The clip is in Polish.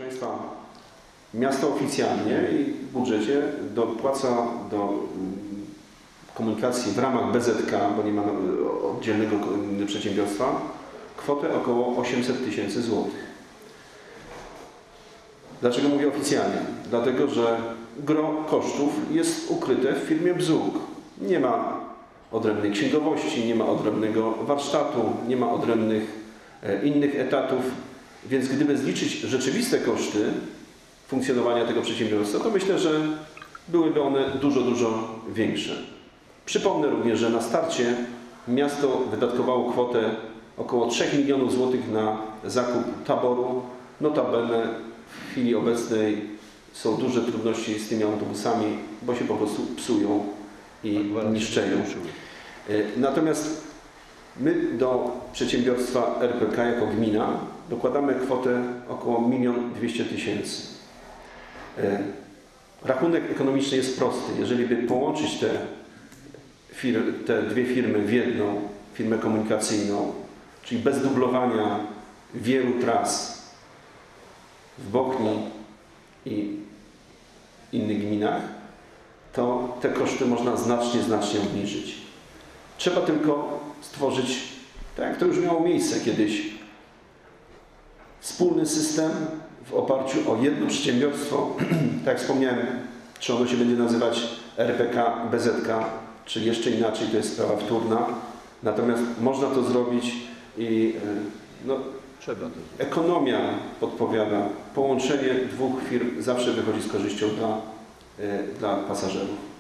Proszę Państwa, miasto oficjalnie i w budżecie dopłaca do komunikacji w ramach BZK, bo nie ma oddzielnego przedsiębiorstwa, kwotę około 800 000 złotych. Dlaczego mówię oficjalnie? Dlatego, że gro kosztów jest ukryte w firmie Bzuk. Nie ma odrębnej księgowości, nie ma odrębnego warsztatu, nie ma odrębnych innych etatów, więc gdyby zliczyć rzeczywiste koszty funkcjonowania tego przedsiębiorstwa, to myślę, że byłyby one dużo większe. Przypomnę również, że na starcie miasto wydatkowało kwotę około 3 milionów złotych na zakup taboru. Notabene w chwili obecnej są duże trudności z tymi autobusami, bo się po prostu psują i niszczeją. Natomiast my do przedsiębiorstwa RPK jako gmina dokładamy kwotę około 1 200 000. Rachunek ekonomiczny jest prosty. Jeżeli by połączyć te dwie firmy w jedną firmę komunikacyjną, czyli bez dublowania wielu tras w Bochni i innych gminach, to te koszty można znacznie obniżyć. Trzeba tylko stworzyć, tak jak to już miało miejsce kiedyś, wspólny system w oparciu o jedno przedsiębiorstwo. Tak jak wspomniałem, czy ono się będzie nazywać RPK, BZK, czy jeszcze inaczej, to jest sprawa wtórna. Natomiast można to zrobić i ekonomia podpowiada. Połączenie dwóch firm zawsze wychodzi z korzyścią dla pasażerów.